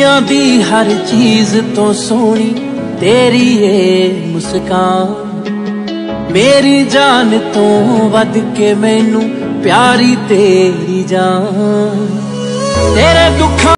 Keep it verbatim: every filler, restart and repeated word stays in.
दुनिया दी हर चीज तो सोनी तेरी ये मुस्कान, मेरी जान तो वध के मैनू प्यारी तेरी जान। तेरे दुखा